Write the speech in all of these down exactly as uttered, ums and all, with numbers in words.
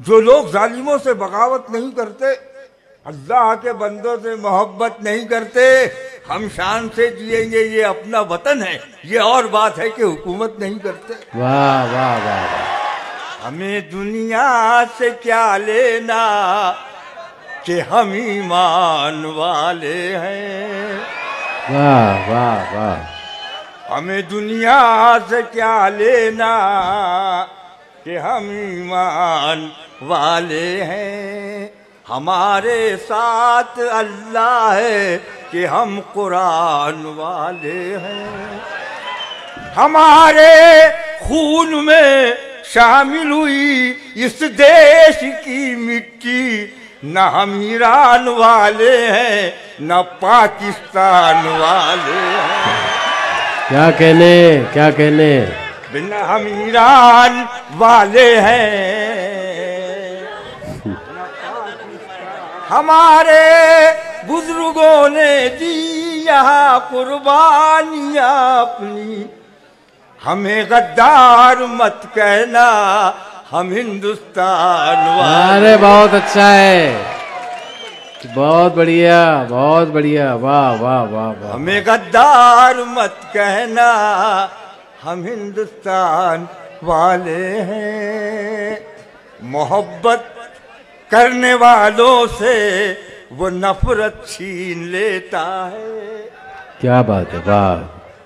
जो लोग जालिमों से बगावत नहीं करते, अल्लाह के बंदों से मोहब्बत नहीं करते, हम शान से जिएंगे, ये अपना वतन है। ये और बात है कि हुकूमत नहीं करते। वाह वाह वाह वाह। हमें दुनिया से क्या लेना कि हम ईमान वाले हैं। वाह वाह वाह। हमें दुनिया से क्या लेना कि हम ईमान वाले हैं। हमारे साथ अल्लाह है कि हम कुरान वाले हैं। हमारे खून में शामिल हुई इस देश की मिट्टी, न हम ईरान वाले हैं न पाकिस्तान वाले हैं। क्या कहने क्या कहने। बिना हम ईरान वाले हैं। हमारे बुजुर्गों ने दी यहाँ कुर्बानियाँ अपनी, हमें गद्दार मत कहना, हम हिंदुस्तान वाले। अरे बहुत अच्छा है, बहुत बढ़िया बहुत बढ़िया। वाह वाह वाह वाह। हमें गद्दार मत कहना, हम हिंदुस्तान वाले हैं। मोहब्बत करने वालों से वो नफरत छीन लेता है। क्या बात है। वाह।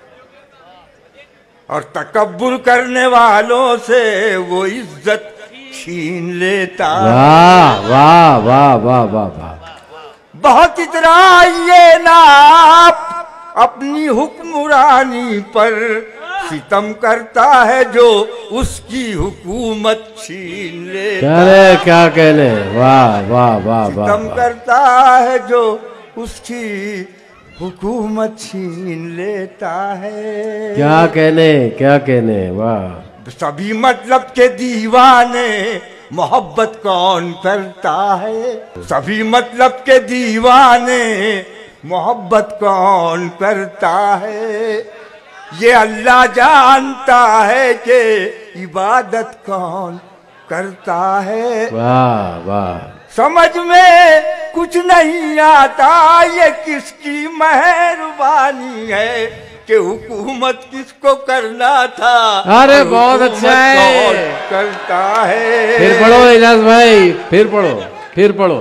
और तकब्बुर करने वालों से वो इज्जत छीन लेता है। वाह वाह वाह वाह वाह वाह। बहुत इतराइए ना आप अपनी हुक्मरानी पर, सितम करता है जो उसकी हुकूमत छीन लेता है। क्या कहने। वाह वाह वाह वाह। सितम करता है जो उसकी हुकूमत छीन लेता है। क्या कहने क्या कहने। वाह। सभी मतलब के दीवाने मोहब्बत कौन करता है। सभी मतलब के दीवाने मोहब्बत कौन करता है। ये अल्लाह जानता है कि इबादत कौन करता है। वाह वाह। समझ में कुछ नहीं आता ये किसकी मेहरबानी है कि हुकूमत किसको करना था। अरे बहुत अच्छा है। करता है। फिर पढ़ो इजाज भाई, फिर पढ़ो फिर पढ़ो।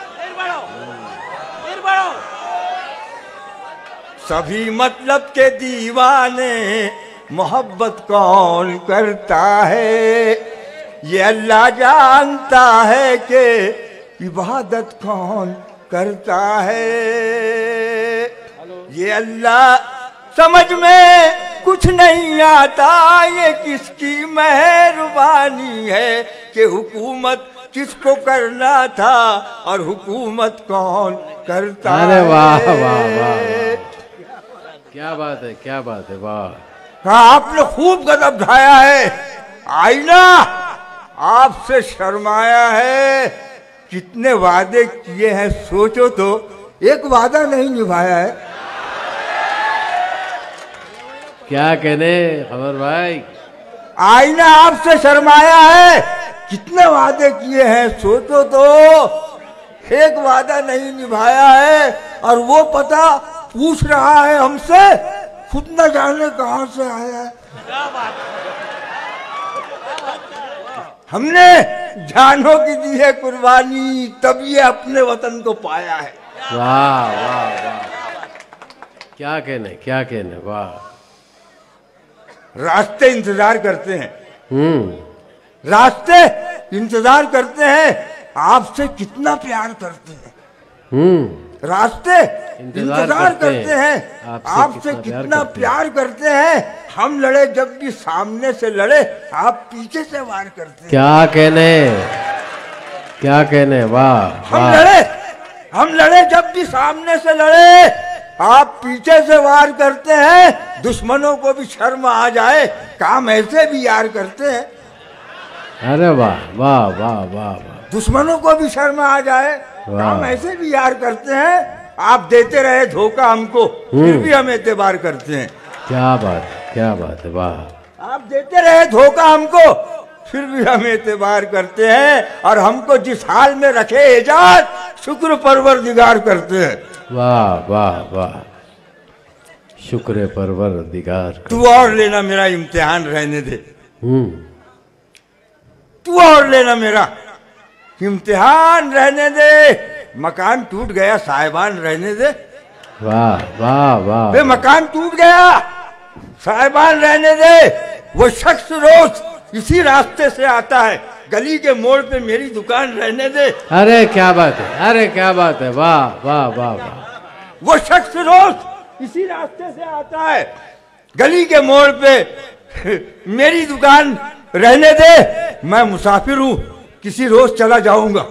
सभी मतलब के दीवाने मोहब्बत कौन करता है। ये अल्लाह जानता है कि इबादत कौन करता है। ये अल्लाह समझ में कुछ नहीं आता ये किसकी मेहरबानी है कि हुकूमत किसको करना था और हुकूमत कौन करता है। अरे वाह वाह वाह। क्या बात है क्या बात है। वाह। हाँ आपने खूब कदम ढाया है। आईना आपसे शर्माया है। कितने वादे किए हैं सोचो तो, एक वादा नहीं निभाया है। क्या कहने खबर भाई। आईना आपसे शर्माया है। कितने वादे किए हैं सोचो तो, एक वादा नहीं निभाया है। और वो पता पूछ रहा है हमसे, खुद न जाने कहां से आया है। हमने जानों की दी है कुर्बानी, तब ये अपने वतन को पाया है। वाह वाह वाह। क्या कहने क्या कहने। वाह। रास्ते इंतजार करते हैं। हम्म। रास्ते इंतजार करते हैं। आपसे कितना प्यार करते हैं। हम्म। रास्ते इंतजार करते, करते हैं। आपसे, आपसे कितना, कितना प्यार करते हैं। हम लड़े जब भी सामने से लड़े, आप पीछे से वार करते हैं। क्या कहने क्या कहने। वाह। हम लड़े हम लड़े जब भी सामने से लड़े, आप पीछे से वार करते हैं। दुश्मनों को भी शर्म आ जाए, काम ऐसे भी यार करते हैं। अरे वाह वाह वाह वाह वाह। दुश्मनों को भी शर्म आ जाए, काम ऐसे भी यार करते हैं। आप देते रहे धोखा हमको, फिर भी हम एतबार करते हैं। क्या बात क्या बात है। वाह। आप देते रहे धोखा हमको, फिर भी हम एतबार करते हैं और हमको जिस हाल में रखे एजाज शुक्र परवरदिगार करते हैं। वाह वाह वाह, शुक्र परवरदिगार। तू और लेना मेरा इम्तिहान रहने दे, हम्म, तू और लेना मेरा इम्तिहान रहने दे। मकान टूट गया साहिबान रहने दे। वाह वाह वाह, वे मकान टूट गया साहिबान रहने दे। वो शख्स रोज इसी रास्ते से आता है, गली के मोड़ पे मेरी दुकान रहने दे। अरे क्या बात है, अरे क्या बात है, वाह वाह वाह वाह। वो शख्स रोज इसी रास्ते से आता है, गली के मोड़ पे मेरी दुकान रहने दे। मैं मुसाफिर हूं, किसी रोज चला जाऊंगा।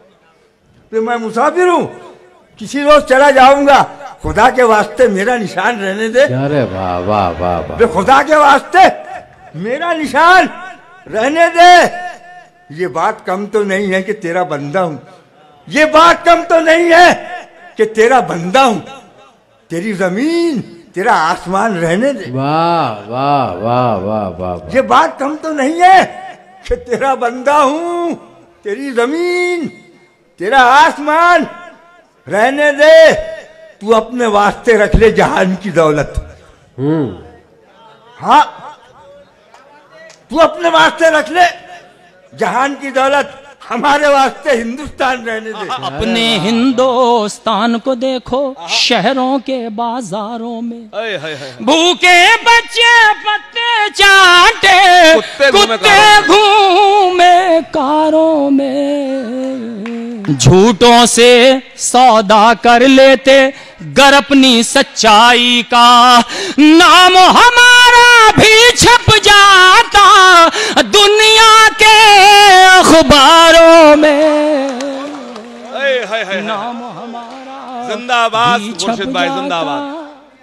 तो मैं मुसाफिर हूं, किसी रोज चला जाऊंगा। खुदा के वास्ते मेरा निशान रहने दे। अरे वाह वाह वाह वाह, खुदा के वास्ते मेरा निशान रहने दे। ये बात कम तो नहीं है कि तेरा बंदा हूं, ये बात कम तो नहीं है कि तेरा बंदा हूं। तेरी जमीन तेरा आसमान रहने दे। वाह वाह वाह वाह वाह, ये बात कम तो नहीं है कि तेरा बंदा हूं, तेरी जमीन तेरा आसमान रहने दे। तू अपने वास्ते रख ले जहान की दौलत। हम्म, हाँ, तू अपने वास्ते रख ले जहान की दौलत, हमारे वास्ते हिंदुस्तान रहने दे। अपने हिंदुस्तान को देखो शहरों के बाजारों में, भूखे बच्चे पत्ते चाटे, कुत्ते घूमे कारों में। झूठों से सौदा कर लेते गर अपनी सच्चाई का नाम हमारा भी छप जाता दुनिया के अखबारों में। नाम हमारा जिंदाबाद मुर्शिद भाई, जिंदाबाद।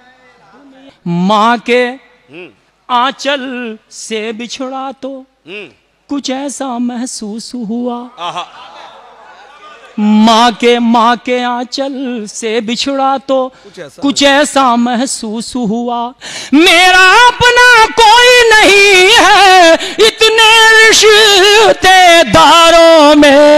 माँ के आंचल से बिछड़ा तो कुछ ऐसा महसूस हुआ। माँ के माँ के आंचल से बिछड़ा तो कुछ ऐसा, कुछ ऐसा महसूस हुआ। मेरा अपना कोई नहीं है इतने रिश्तेदारों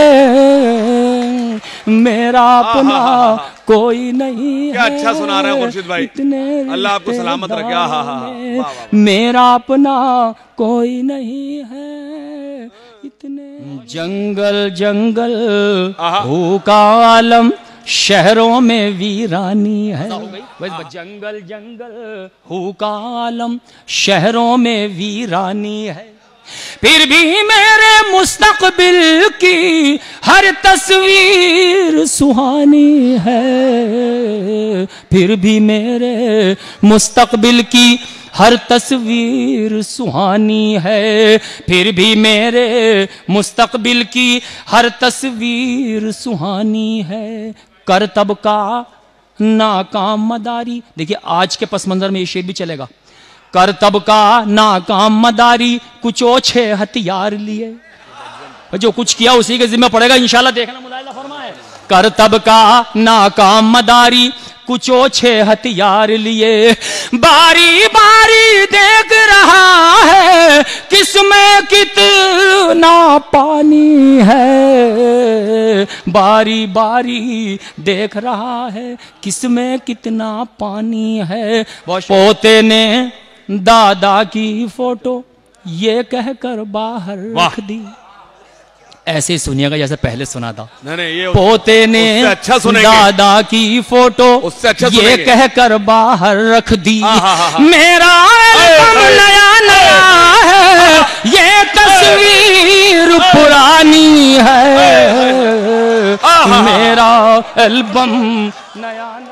में, मेरा अपना कोई नहीं। क्या अच्छा सुना रहे हैं मुर्शिद भाई, अल्लाह आपको सलामत रखे। हाँ हाँ हाँ, मेरा अपना कोई नहीं है इतने। जंगल जंगल भूखा आलम शहरों में वीरानी है। जंगल जंगल भूखा आलम शहरों में वीरानी है। फिर भी मेरे मुस्तकबिल की हर तस्वीर सुहानी है। फिर भी मेरे मुस्तकबिल की हर तस्वीर सुहानी है। फिर भी मेरे मुस्तकबिल की हर तस्वीर सुहानी है। करतब का नाकाम मदारी, देखिए आज के पस मंजर में ये शेर भी चलेगा। करतब का नाकाम मदारी कुछ ओछे हथियार लिए, जो कुछ किया उसी के जिम्मे पड़ेगा इंशाल्लाह। देखना मुलायला फरमाए। करतब का नाकाम मदारी कुछ ओछे हथियार लिए, बारी बारी देख रहा है किसमें कितना पानी है। बारी बारी देख रहा है किसमें कितना पानी है। पोते ने दादा की फोटो ये कहकर बाहर रख दी। ऐसे ही सुनिएगा जैसे पहले सुना था। नहीं नहीं, ये पोते ने अच्छा दादा की फोटो अच्छा ये कहकर बाहर रख दी। मेरा एल्बम नया नया है, ये तस्वीर पुरानी है। मेरा एल्बम नया नया।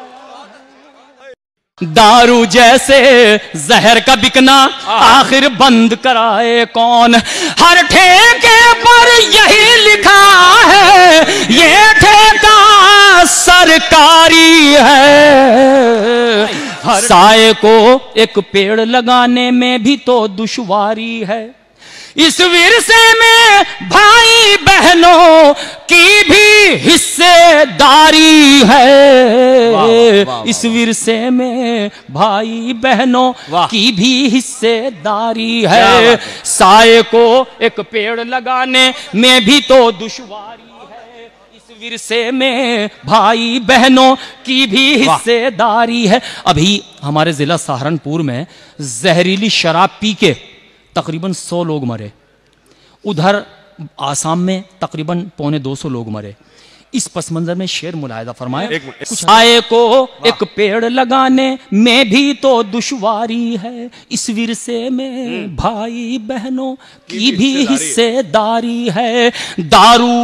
दारू जैसे जहर का बिकना आखिर बंद कराए कौन। हर ठेके पर यही लिखा है ये ठेका सरकारी है। साए को एक पेड़ लगाने में भी तो दुश्वारी है। इस विरसे में भाई बहनों की भी हिस्सेदारी है। है। इस विरसे में भाई बहनों की भी हिस्सेदारी है। साये को एक पेड़ लगाने में भी तो दुश्वारी है। इस विरसे में भाई बहनों की भी हिस्सेदारी है। अभी हमारे जिला सहारनपुर में जहरीली शराब पी के तकरीबन सौ लोग मरे। उधर आसाम में तकरीबन पौने दो सौ लोग मरे। इस पस मंजर में शेर मुलायदा फरमाए, साये को एक पेड़ लगाने में भी तो दुश्वारी है। इस विरसे में भाई बहनों की भी हिस्सेदारी है। दारू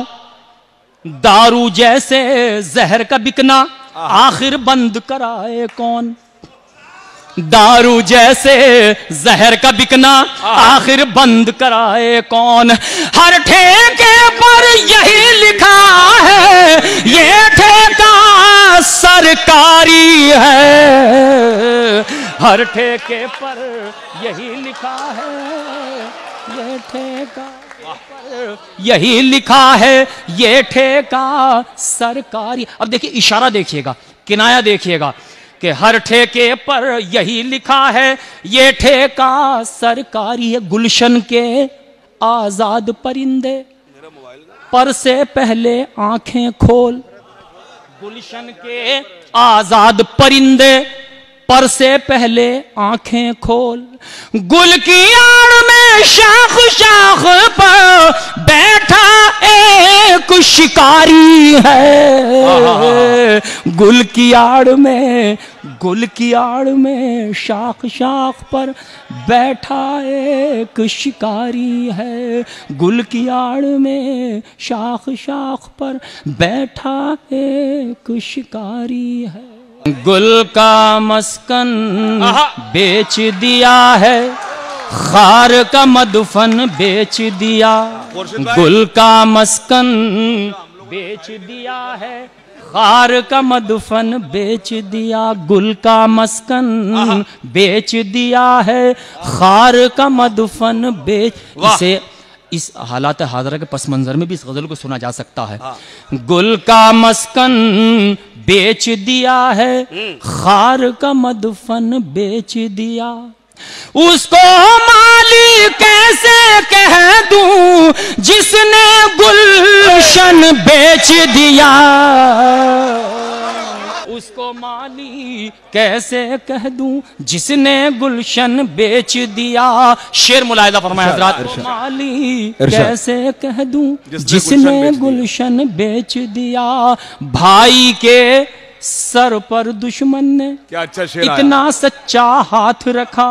दारू जैसे जहर का बिकना आखिर बंद कराए कौन। दारू जैसे जहर का बिकना आखिर बंद कराए कौन। हर ठेके पर यही लिखा है, ये ठेका सरकारी है। हर ठेके पर यही लिखा है, ये ठेका यही लिखा है, ये ठेका सरकारी। अब देखिए इशारा देखिएगा, किनाया देखिएगा कि हर ठेके पर यही लिखा है, ये ठेका सरकारी है। गुलशन के आजाद परिंदे पर से पहले आंखें खोल। गुलशन के आजाद परिंदे पर से पहले आंखें खोल। गुल की आड़ में शाख शाख पर बैठा एक शिकारी है। गुल की आड़ में गुल की आड़ में शाख शाख पर बैठा एक शिकारी है। गुल की आड़ में शाख शाख पर बैठा एक शिकारी है। गुल का मस्कन बेच दिया है, खार का मदफन बेच दिया। गुल का मस्कन बेच दिया है, खार का मदफन बेच दिया। गुल का मस्कन बेच दिया है, खार का मदफन बेच। इसे इस हालात हाजरा के पस मंजर में भी इस गजल को सुना जा सकता है। गुल का मस्कन बेच दिया है, खार का मदफन बेच दिया। उसको माली कैसे कह दूं जिसने गुलशन बेच दिया। उसको माली कैसे कह दूं जिसने गुलशन बेच दिया। शेर मुलायदा फरमाया हजरात। माली कैसे कह दूं जिसने गुलशन बेच दिया। भाई के सर पर दुश्मन ने क्या अच्छा शेर इतना आया। सच्चा हाथ रखा।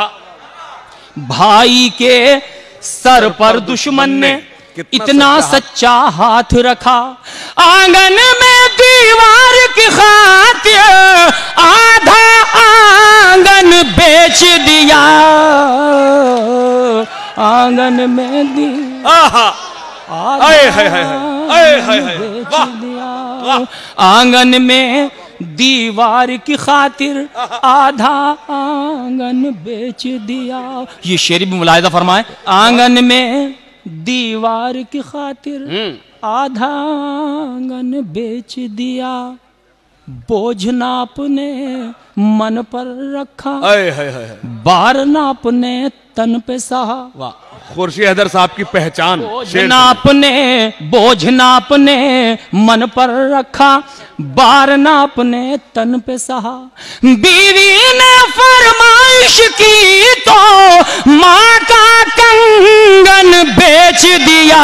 भाई के सर पर दुश्मन ने इतना सच्चा हाथ रखा। आंगन में दीवार की खातिर आधा आंगन बेच दिया। आंगन में दीवार बेच दिया। आंगन में दीवार की खातिर आधा आंगन बेच दिया। ये शेर भी मुलाहिजा फरमाए। आंगन में दीवार की खातिर आधा आंगन बेच दिया। बोझ नापने मन पर रखा, आए, आए, आए। बार नापने तन पे सहा। वाह, खुर्शीद हैदर साहब की पहचान। बोझ नापने बोझ नापने मन पर रखा, बार नापने तन पे सहा। बीवी ने फरमाइश की तो माँ का कंगन बेच दिया।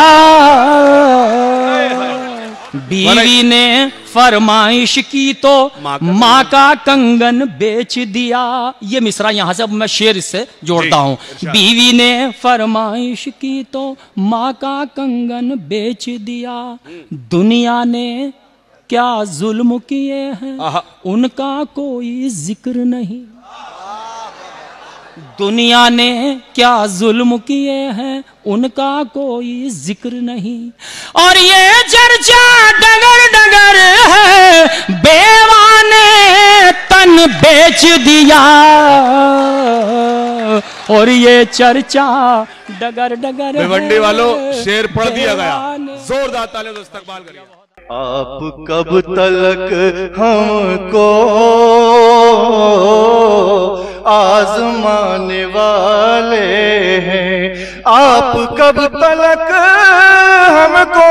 बीवी ने फरमाइश की तो माँ का कंगन बेच दिया। ये मिसरा यहाँ से अब मैं शेर इससे जोड़ता हूँ। बीवी ने फरमाइश की तो माँ का कंगन बेच दिया। दुनिया ने क्या जुल्म किए हैं उनका कोई जिक्र नहीं। दुनिया ने क्या जुल्म किए हैं उनका कोई जिक्र नहीं। और ये चर्चा डगर डगर है, बेवा ने तन बेच दिया। और ये चर्चा डगर डगर भिवंडी वालों शेर पढ़ दिया गया। जोरदार तालियों से इस्तकबाल करिए। आप कब तलक हमको आजमाने वाले हैं, आप कब तलक हमको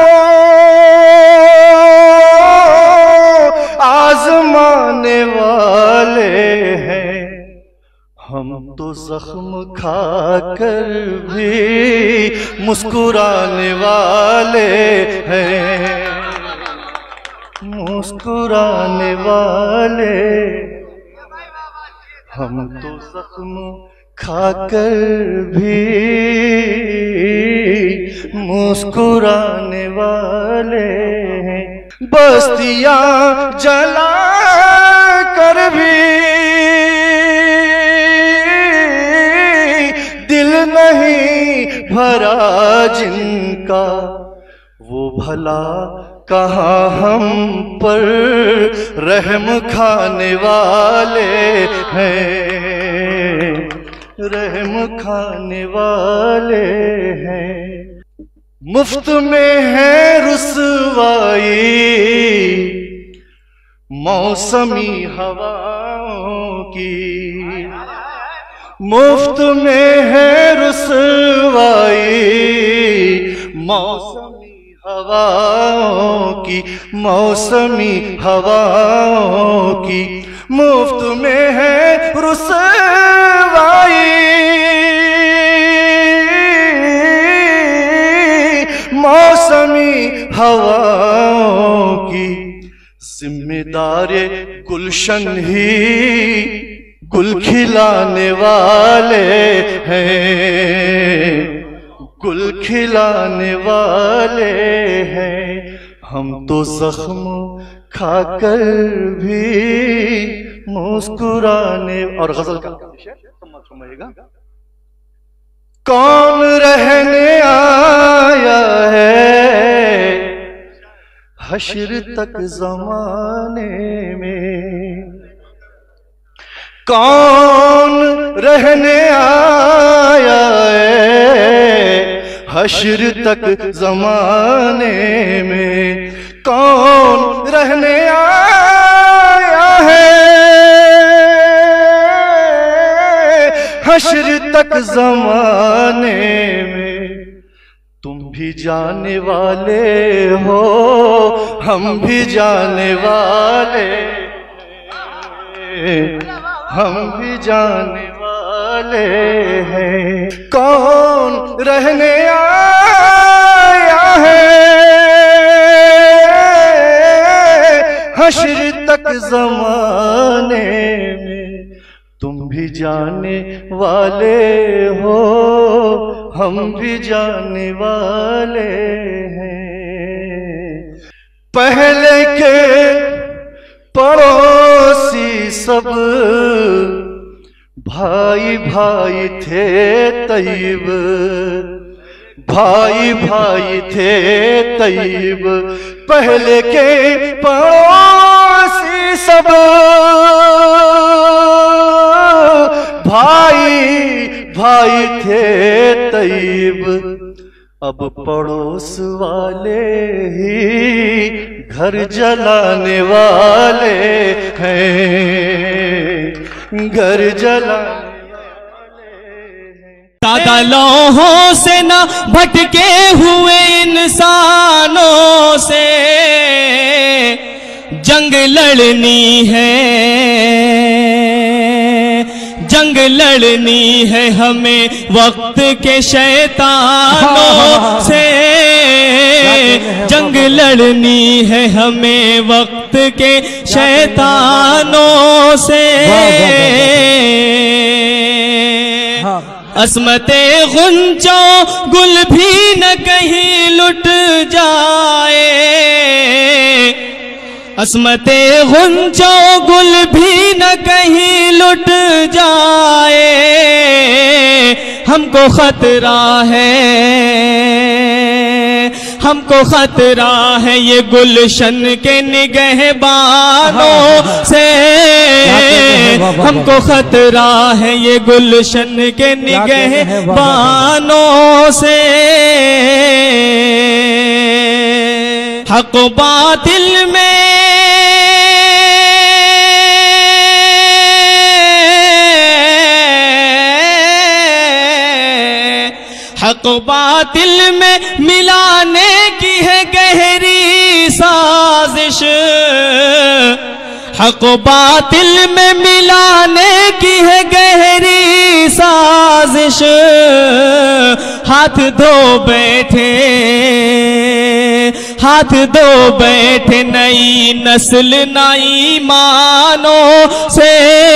आजमाने वाले हैं। हम तो जख्म खाकर भी मुस्कुराने वाले हैं, मुस्कुराने वाले। हम तो जख्म खाकर भी मुस्कुराने वाले हैं, बस्तियां जला कर भी दिल नहीं भरा जिनका, वो भला कहाँ हम पर रहम खाने वाले हैं, रहम खाने वाले हैं। मुफ्त में है रुसवाई मौसमी हवाओं की, मुफ्त में है रुसवाई मौसमी हवाओं की, मौसमी हवाओं की। मुफ्त में है रुसवाई मौसमी हवाओं की। जिम्मेदारे गुलशन ही गुल खिलाने वाले हैं, गुल खिलाने वाले हैं। हम तो जख्म खाकर भी मुस्कुराने। और गजल का समझिएगा, कौन रहने आया है हश्र तक ज़माने में, कौन रहने आया है हश्र तक ज़माने में, कौन रहने आया है हश्र तक ज़माने में। तुम भी जाने वाले हो, हम भी जाने वाले, हम भी जाने वाले हैं। कौन रहने आया है हश्र तक ज़माने में। तुम भी जाने वाले हो, हम भी जाने वाले हैं। पहले के पड़ोसी सब भाई भाई थे तैयब, भाई भाई थे तैयब। पहले के पड़ोसी सब भाई भाई थे तैयब। अब पड़ोस वाले ही घर जलाने वाले हैं, घर जलाने वाले हैं। दादा लौहों से न भटके हुए इंसानों से जंग लड़नी है, जंग लड़नी है हमें वक्त के शैतानों से, जंग लड़नी है हमें वक्त के शैतानों से। अस्मते गुंजो गुल भी न कहीं लुट जाए, अस्मते गुंजो गुल भी न कहीं लुट जाए। हमको खतरा है, हमको खतरा है ये गुलशन के निगहबानों से, हमको खतरा है ये गुलशन के निगहबानों से। हक बातिल में हक बातिल में मिलाने की है गहरी साजिश, हक बातिल में मिलाने की है गहरी साजिश। हाथ धो बैठे हाथ धो बैठे नई नस्ल नई मानों से,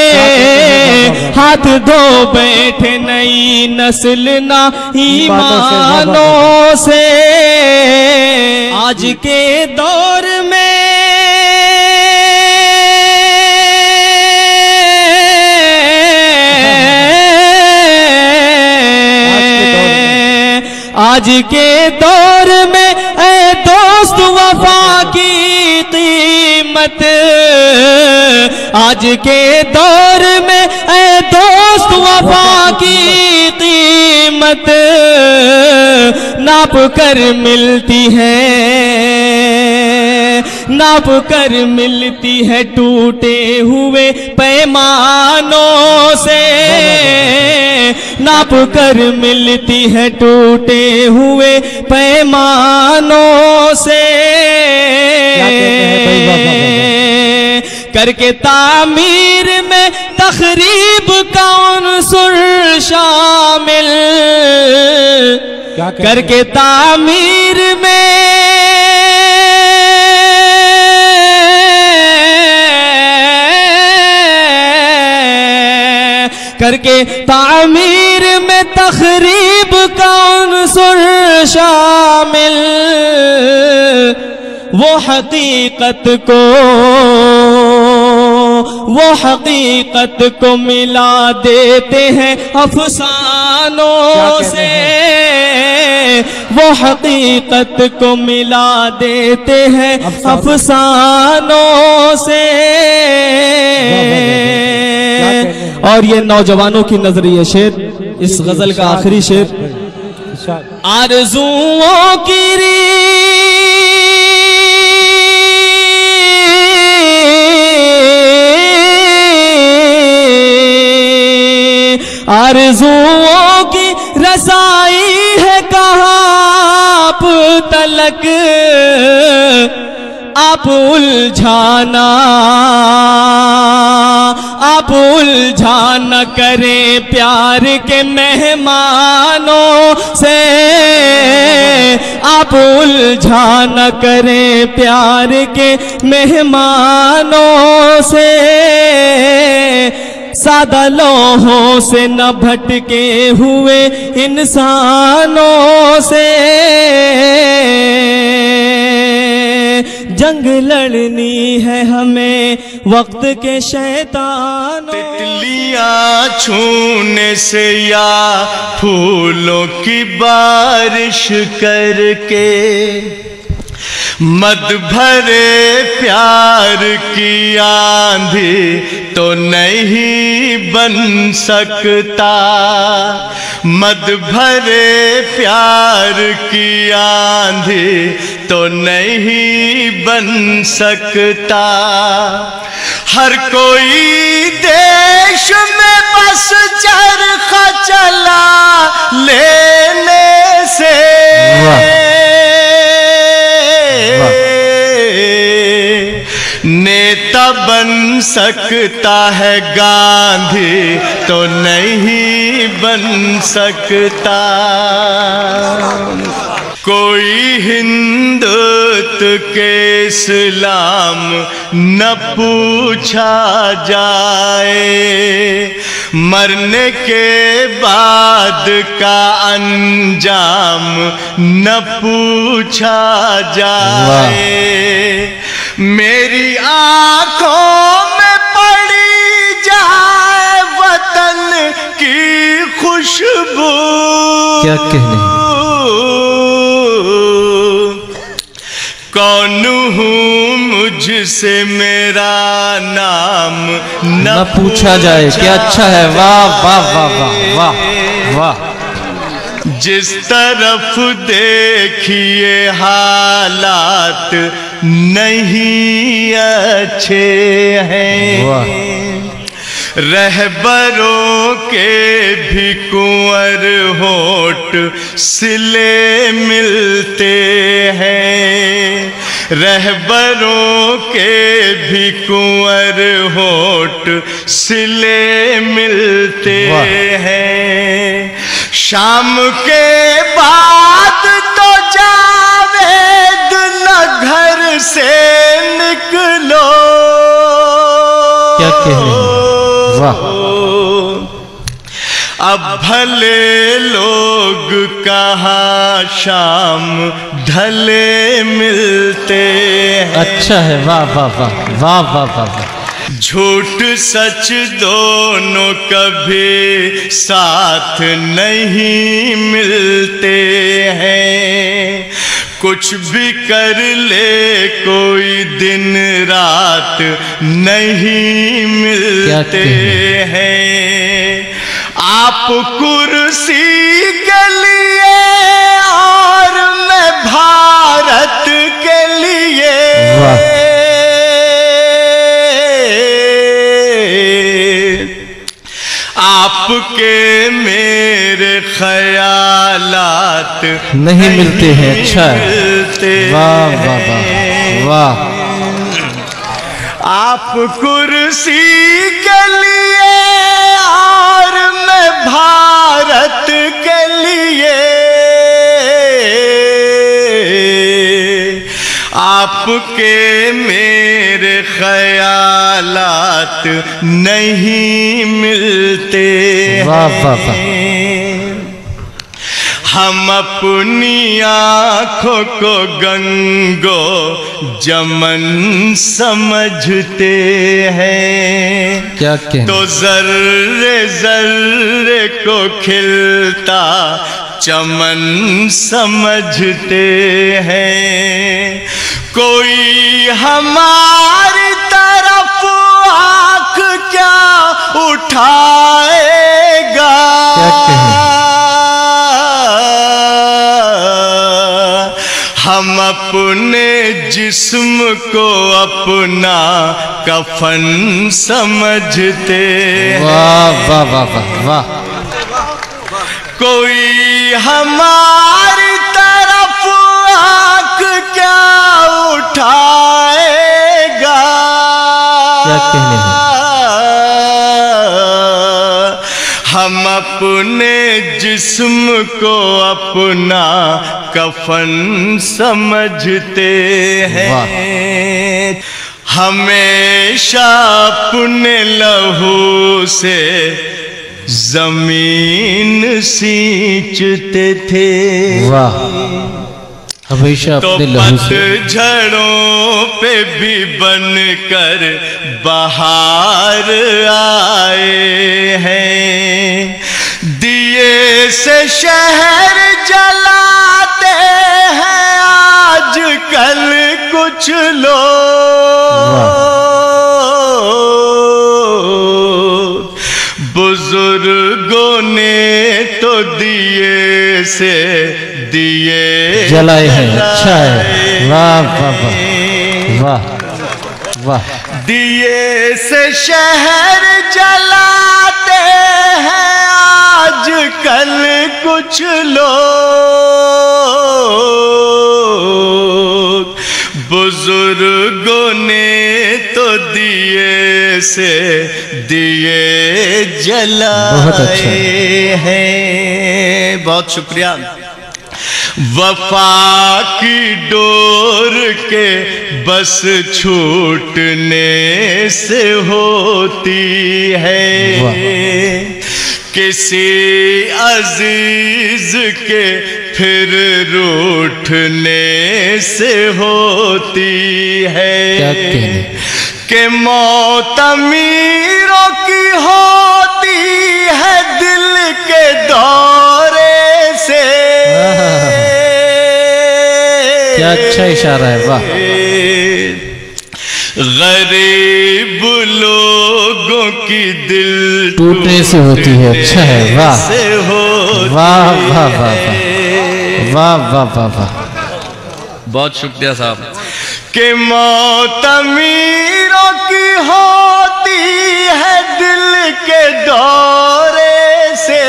हाथ धो बैठे नई नस्ल नई मानों से। आज के दौर में आज के दौर में ऐ दोस्त वफा की कीमत, आज के दौर में ऐ दोस्त वफा की कीमत नाप कर मिलती है, नाप कर मिलती है टूटे हुए पैमानों से, नाप कर मिलती है टूटे हुए पैमानों से। करके तामीर में तखरीब का उन्सुर शामिल, करके तामीर में करके तामीर में तखरीब का उन्सुर शामिल। वो हकीकत को वो हकीकत को मिला देते हैं अफसानों से, वो हकीकत को मिला देते हैं अफसानों से। और ये नौजवानों की नजरिए शेर, इस गजल का आखिरी शेर। आरज़ुओं की आरज़ुओं की रसाई है कहाँ आप तलक, आप उलझाना आप उलझाना करें प्यार के मेहमानों से, आप उलझाना करें प्यार के मेहमानों से। सादा लोहों से न भटके हुए इंसानों से जंग लड़नी है हमें वक्त के शैतानों। तितलियां छूने से या फूलों की बारिश करके मद भरे प्यार की आंधी तो नहीं बन सकता, मद भरे प्यार की आंधी तो नहीं बन सकता। हर कोई देश में बस चरखा चला लेने से नेता बन सकता है, गांधी तो नहीं बन सकता। कोई हिंदुत्व के इस्लाम न पूछा जाए, मरने के बाद का अंजाम न पूछा जाए। मेरी आंखों में पड़ी जाए वतन की खुशबू, क्या कहने कौन हूँ मुझसे मेरा नाम न, न पूछा जाए। क्या अच्छा है, वाह वाह वाह वाह वाह वाह। जिस तरफ देखिए हालात नहीं अच्छे हैं, रहबरों के भी कुंवर होठ सिले मिलते हैं, रहबरों के भी कुंवर होठ सिले मिलते हैं। शाम के बाद तो जावेद न घर से निकलो। क्या कह रहे हैं? वाह। अब भले लोग कहाँ शाम ढले मिलते हैं। अच्छा है, वाह वाह वाह वाह वाह वाह वाह। झूठ सच दोनों कभी साथ नहीं मिलते हैं, कुछ भी कर ले कोई दिन रात नहीं मिलते हैं। आप कुर्सी के लिए और मैं भारत के लिए, आपके मेरे ख्यालात नहीं मिलते हैं। अच्छा है, वाह वाह वाह वाह। आप कुर्सी के लिए और मैं भारत के लिए, आपके मेरे ख्यालात नहीं मिलते। वाह वाह वाह। हम अपनी आँखों को गंगो जमन समझते हैं, क्या कहना? तो जर्रे जर्रे को खिलता चमन समझते हैं। कोई हमारी तरफ आँख क्या उठाएगा? क्या कहें? हम अपने जिस्म को अपना कफन समझते हैं। वाह वाह वाह वाह वाह। कोई हमारी तरफ आँख क्या उठाएगा? क्या कहने हैं? हम अपने जिस्म को अपना कफन समझते हैं। हमेशा अपने लहू से जमीन सींचते थे। वाह। हमेशा तो अपने लहू से पतझड़ों पे भी बनकर बहार आए हैं। दिए से शहर जलाते हैं आजकल कुछ लोग। बुजुर्गों ने तो दिए से दिए जलाए हैं। अच्छा है, वाह वाह वाह वाह वाह। दिए से शहर जलाते हैं आजकल कुछ लोग। बुजुर्गों ने तो दिए से दिए जलाए हैं। बहुत शुक्रिया। वफा की डोर के बस छूटने से होती है, किसी अजीज के फिर रूठने से होती है। कि मौत अमीरों की होती है दिल के दौरे से। क्या अच्छा इशारा है, वाह। गरीब लोगों की दिल टूटने से होती है। अच्छा है, वाह वाह वाह वाह वाह वाह वाह वाह, बहुत शुक्रिया साहब। कि मौत अमीरों की होती है दिल के दौरे से,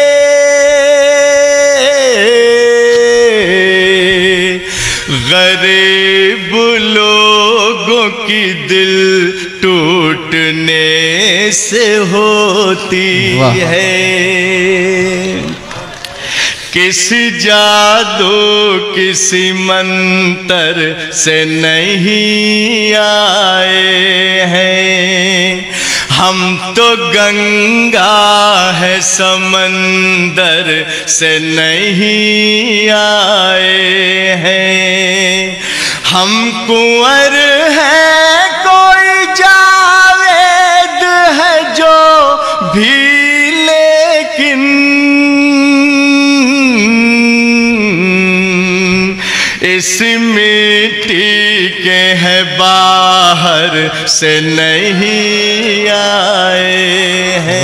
गरीब लोगों की दिल टूटने से होती है। किसी जादू किसी मंतर से नहीं आए हैं हम तो, गंगा है समंदर से नहीं आए हैं हम, कुंवर है कोई जावेद है जो भी, लेकिन इस मिट्टी के है बाहर से नहीं आए हैं।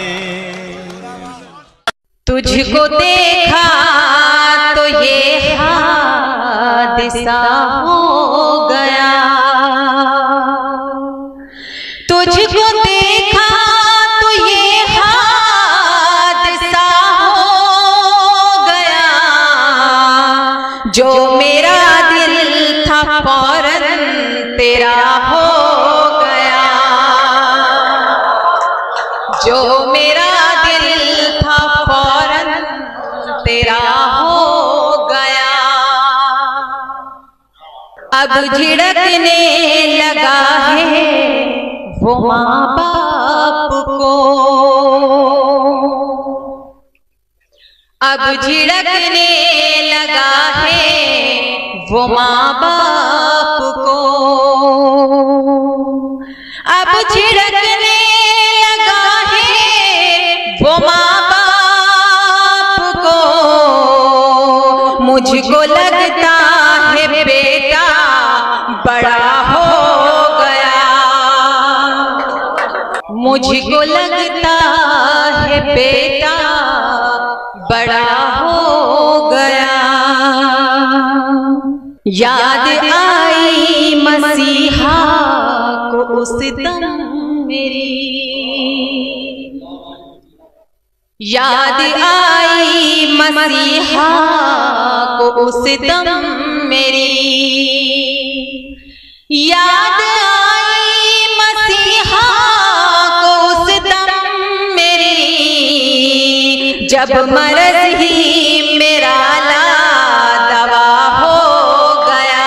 तुझको देखा तो ये हादसा हो गया, तुझको देखा तो ये हादसा हो गया, जो मेरा दिल था फौरन तेरा हो गया, जो मेरा दिल था फौरन तेरा हो गया। अब झिड़कने लगा है वो माँ बाप को, अब झिड़कने लगा है वो माँ बाप को, अब झिड़कने लगा है वो माँ बाप को। मुझको लगता है बेटा बड़ा हो गया, मुझको लगता है बेटा बड़ा हो गया। याद आई मसीहा को उस दम मेरी, याद आई मसीहा को उस दम मेरी, याद आई मसीहा को उस दम मेरी, जब मर्ज ही मेरा ला दवा हो गया,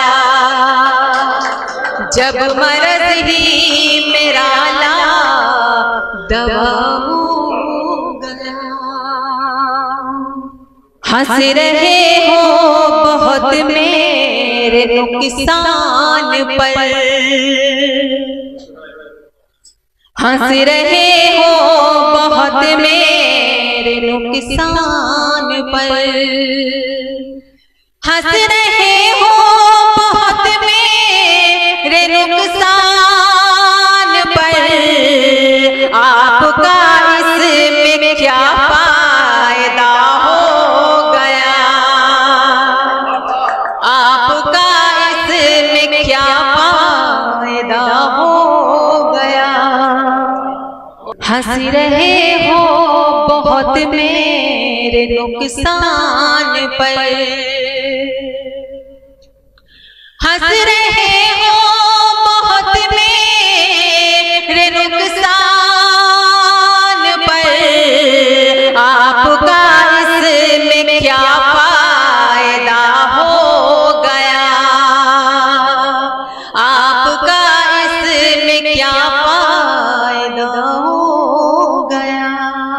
जब मर्ज ही मेरा ला दवा हो गया। हंस रहे हो बहुत मेरे नुकसान पर, हंस रहे हो बहुत मेरे नुकसान पर, हंस रहे हो बहुत मेरे नुकसान पर, आपका इसमें क्या फायदा हो गया, आपका इसमें क्या फायदा हो गया। हंस रहे हो बहुत मेरे नुकसान पर, हंस रहे हो बहुत मेरे नुकसान पर, आपका इसमें क्या फायदा हो गया, आपका इसमें क्या फायदा हो गया।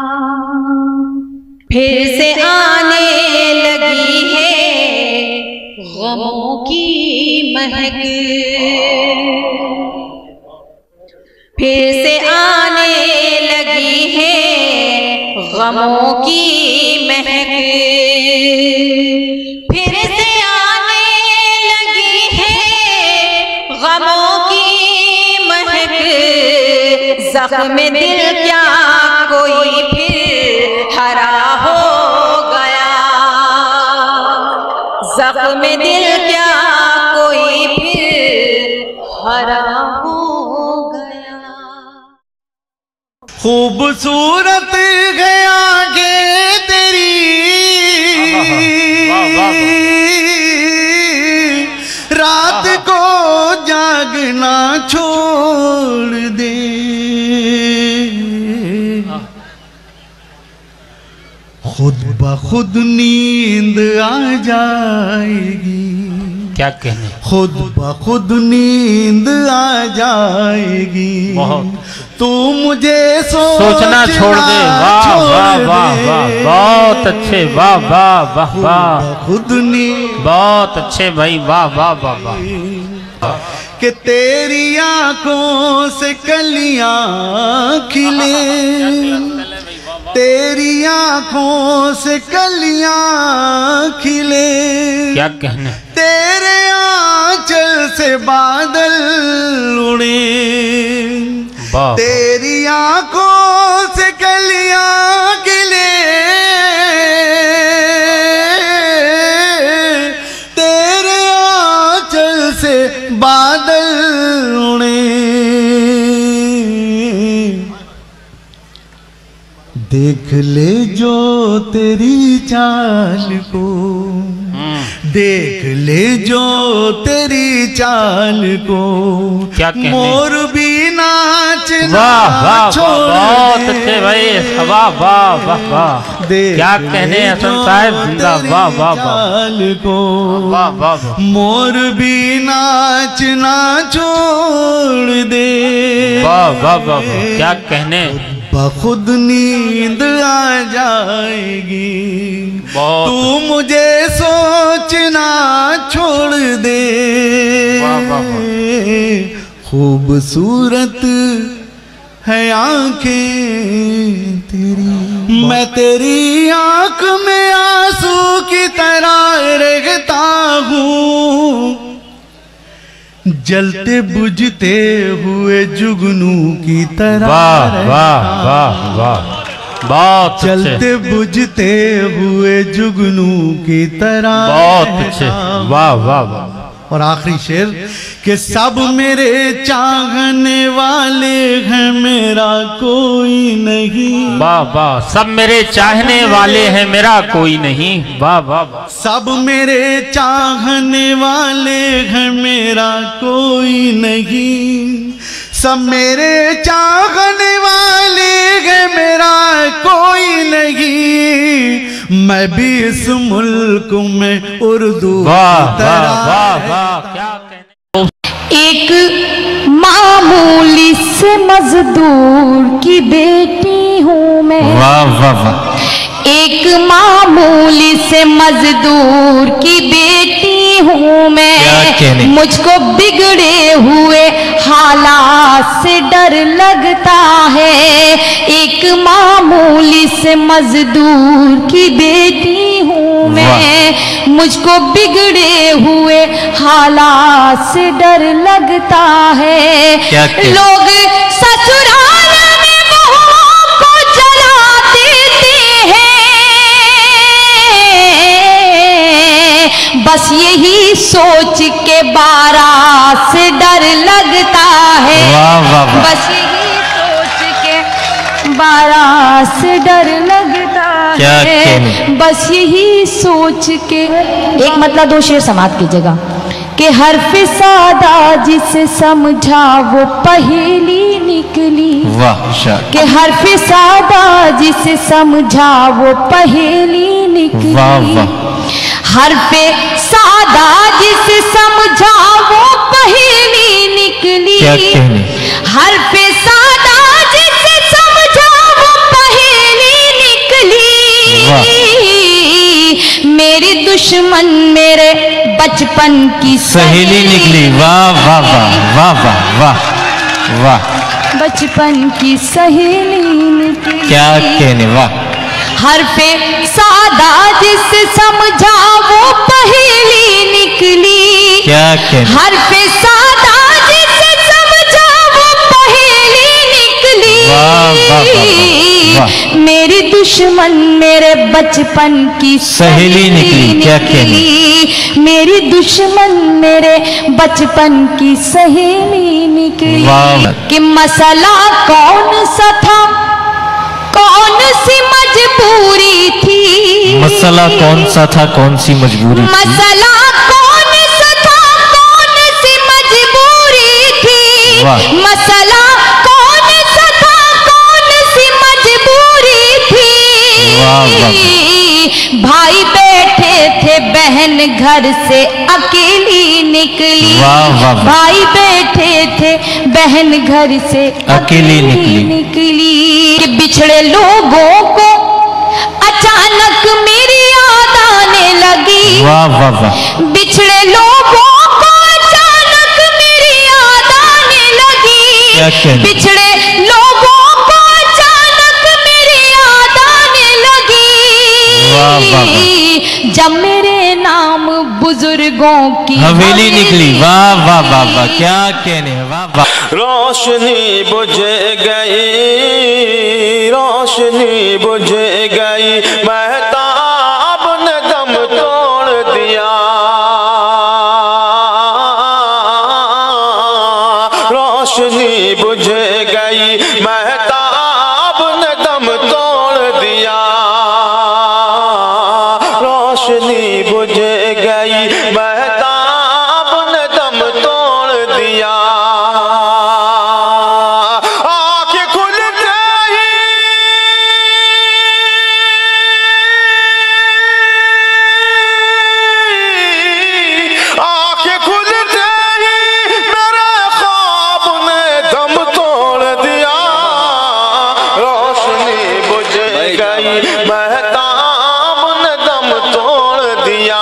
फिर से आने लगी है गमों की महक, फिर से आने लगी है गमों की महक, फिर से आने लगी है गमों की जख्म दिल क्या कोई फिर हरा हो गया, जख्म दिल क्या कोई फिर हरा हो गया। खूबसूरत गया गे तेरी रात को जागना छोड़ दे, खुद ब खुद नींद आ जाएगी। क्या कहने, खुद ब खुद नींद आ जाएगी। तू मुझे सोच सोचना छोड़ दे। वाह वाह वाह वाह, बहुत अच्छे, वाह वाह वाह वाह, खुद नींद, बहुत अच्छे भाई, वाह वाह वाह वाह। कि तेरी आंखों से कलियां खिले, तेरी आंखों से कलियां खिले। क्या कहने, तेरे आंचल से बादल उड़े, तेरी आंखों से कलियां खिले, तेरे आंचल से बादल उड़े। देख ले जो तेरी चाल को, देख ले जो तेरी चाल को, क्या कहने, मोर भी नाचना वाह वाह, छोड़ बहुत दे। अच्छे भाई, वाह वाह वाह वाह, क्या कहने हसन साहब, जिंदा, वाह वाह वाह, चाल को, वाह वाह वाह, मोर भी नाचना छोड़ दे। वाह वाह वाह, क्या कहने, बखुद नींद आ जाएगी। तू मुझे सोचना छोड़ दे। वाह वाह वाह, खूबसूरत है आंखें तेरी, मैं तेरी आंख में आंसू की तरह रखता हूँ, जलते बुझते हुए जुगनू की तरह। वाह वाह वाह वाह, बहुत चलते बुझते हुए जुगनू की तरह, बहुत अच्छे, वाह वाह वाह। और आखिरी शेर कि सब मेरे चाहने वाले हैं, मेरा कोई नहीं। वाह वाह, सब मेरे चाहने वाले हैं, मेरा कोई नहीं। वाह वाह वाह, सब मेरे चाहने वाले हैं, मेरा कोई नहीं। सब मेरे चाहने वाले हैं, मेरा कोई नहीं। मैं भी इस मुल्क में उर्दू वाह वाह वाह वाह, क्या कहने। एक मामूली से मजदूर की बेटी हूँ मैं, वाह वाह वाह, एक मामूली से मजदूर की बेटी हूँ मैं। मुझको बिगड़े हुए हालात से डर लगता है, एक मामूली से मजदूर की बेटी हूँ मैं। मुझको बिगड़े हुए हालात से डर लगता है। लोग ससुराल में बहू को जला देते हैं, बस यही सोच के बारात से डर लगता है। वाह वाह वाह, बस यही सोच के बारात से डर लगता है, बस यही सोच के। एक मतलब दो शेर समाप्त कीजिएगा कि हर्फ सादा जिसे समझा वो पहेली निकली। वाह, कि हर्फ सादा जिसे समझा वो पहेली निकली। वाह वाह, हर्फ सादा जिसे समझा वो पहेली निकली। क्या कहने, हर्फ सादा जिसे समझा वो पहेली निकली। मेरी दुश्मन मेरे बचपन की सहेली निकली। वाह वाह वाह वाह वाह वाह वाह, बचपन की सहेली निकली। क्या कहने, वाह। हर्फे सादा जिसे समझा वो पहेली निकली। क्या कहने, हर्फे सादा जिसे समझा वो पहेली निकली। मेरी दुश्मन मेरे बचपन की सहेली निकली। क्या कहने? मेरी दुश्मन मेरे बचपन की सहेली निकली। कि मसला कौन सा था, कौन सी मजबूरी थी। मसला कौन सा था, कौन सी मजबूरी थी। मसला कौन सा था, कौन सी मजबूरी थी। मसला कौन सा था, कौन सी मजबूरी थी। भाई बैठे थे, बहन घर से अकेली निकली। भाई बैठे थे, बहन घर से अकेली निकली निकली कि बिछड़े लोगों को अचानक मेरी याद आने लगी। वाह वाह वाह। बिछड़े लोगों को अचानक मेरी याद आने लगी। बिछड़े लोगों को अचानक मेरी याद आने लगी। वाह वाह वाह। जब मेरे नाम बुजुर्गों की हवेली निकली। वाह वाह वाह वाह, क्या कहने। वाह वाह। रोशनी बुझ गई, रोशनी बुझ गई, महताब ने दम तोड़ दिया। रोशनी बुझ गई, महताब ने दम तोड़ दिया। रोशनी बुझ गई, महताब ने दम तोड़ दिया। आंखें खुलते ही आंखें खुलते ही मेरे ख्वाब ने दम तोड़ दिया। रोशनी बुझ गई, महताब ने दम तोड़ दिया।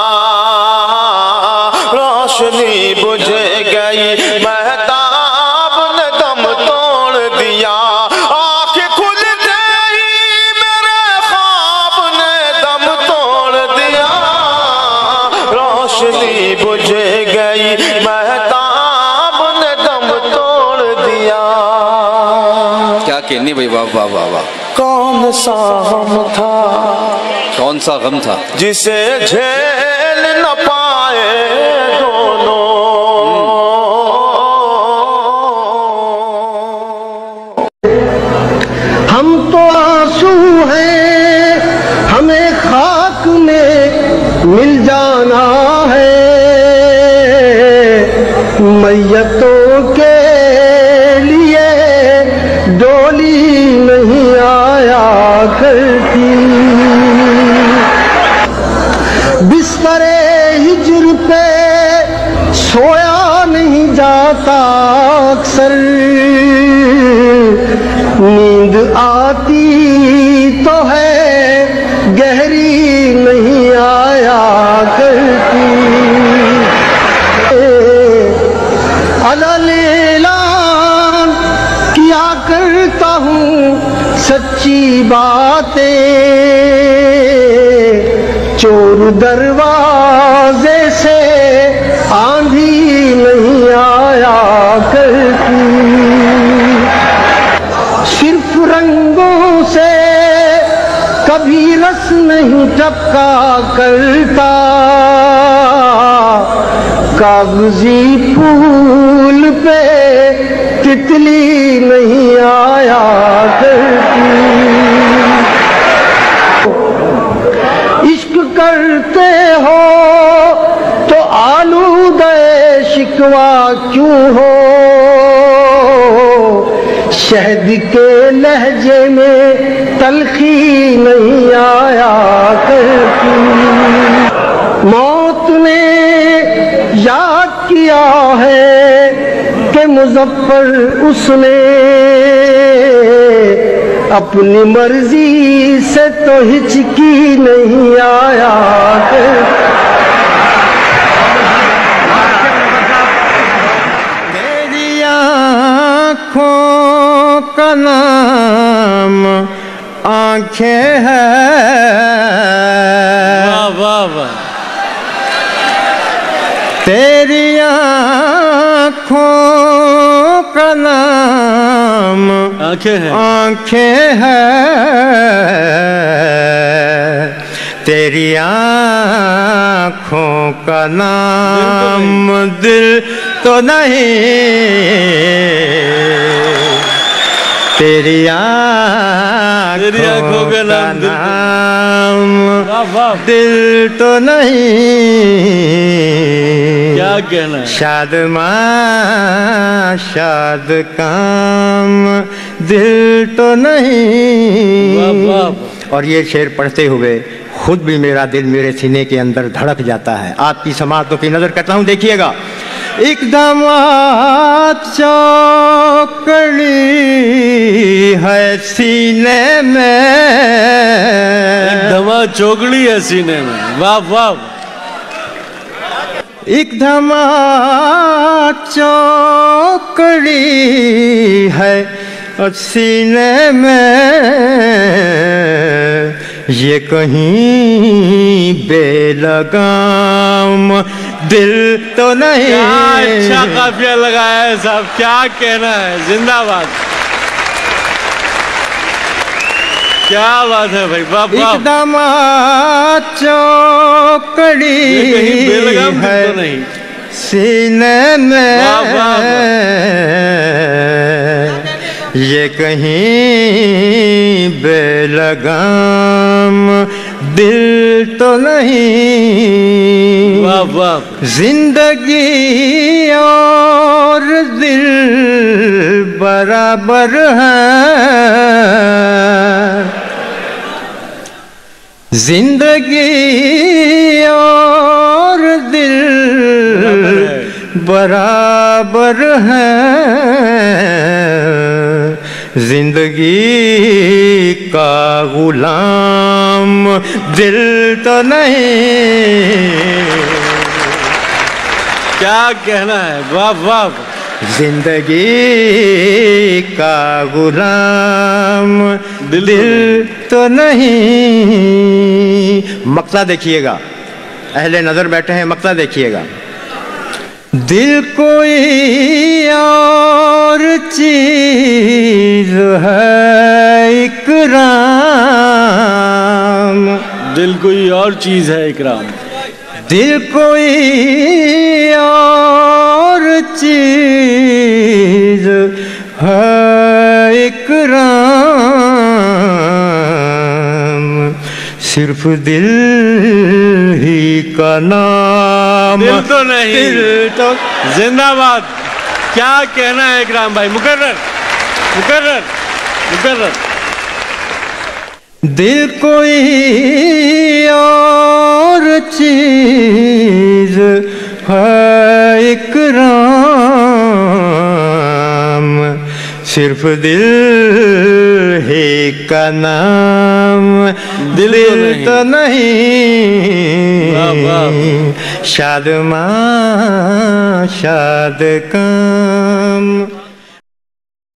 रोशनी बुझ गई, महताब ने दम तोड़ दिया। आंखें खुलते ही मेरे ख्वाब ने दम तोड़ दिया। रोशनी बुझ गई, महताब ने दम तोड़ दिया। क्या कहने भाई। वाह वाह वाह वाह। कौन सा गम था, कौन सा गम था जिसे झेल न पाए दोनों। हम तो आंसू हैं, हमें खाक में मिल जाना है। मैयतों के लिए डोली नहीं आया करती। बिस्तरे हिज्र पे सोया नहीं जाता अक्सर। नींद आती तो है, गहरी नहीं आया करती। अलग-अलग किया करता हूँ सच्ची बातें। चोर दरवाजे से आंधी नहीं आया करती। सिर्फ रंगों से कभी रस नहीं टपका करता। कागजी फूल पे तितली नहीं आया करती। इश्क करते हो तो आलूदे शिकवा क्यों हो। शहद के लहजे में तलखी नहीं आया करती। मौत ने याद किया है कि मुजफ्फर उसने अपनी मर्जी से तो हिचकी नहीं आया करती। तेरी आँखों का नाम आंखें हैं। वाह वाह वाह। तेरी आँखों का नाम आंखें हैं आंखें हैं तेरी आँखों का नाम दिल तो नहीं, तेरी आँखों का नाम दिल तो नहीं। क्या कहना है? शाद माँ शाद काम दिल तो नहीं। और ये शेर पढ़ते हुए खुद भी मेरा दिल मेरे सीने के अंदर धड़क जाता है। आपकी समातों की नजर करता हूँ, देखिएगा। एक दामाद चौकड़ी है सीने में, एक दामाद चौकड़ी है सीने में। वाह वाह। एक दामाद चौकड़ी है सीने में, ये कहीं बेलगाम दिल तो नहीं। क्या अच्छा काफिया लगाया है साहब, क्या कहना है, जिंदाबाद। क्या बात है भाई, वाह वाह। एक दामाद चौकड़ी है तो नहीं सीने में, वाह वाह। ये कहीं बेलगाम दिल तो नहीं। वाह वाह। जिंदगी और दिल बराबर है, जिंदगी और दिल बराबर है। जिंदगी का गुलाम दिल तो नहीं। क्या कहना है, वाह वाह। जिंदगी का गुलाम दिल, दिल तो नहीं। मक्ता देखिएगा, अहले नजर बैठे हैं, मक्ता देखिएगा। दिल कोई और चीज है इकराम, दिल कोई और चीज है इकराम। दिल कोई और चीज है इकराम, सिर्फ दिल ही का नाम दिल तो नहीं। दिल तो जिंदाबाद। क्या कहना है इकराम भाई, मुकर्रर मुकर्रर मुकर्रर। दिल कोई और चीज है इकराम, सिर्फ दिल ही का नाम दिल, दिल तो नहीं। वाह वाह। शाद माँ शाद काम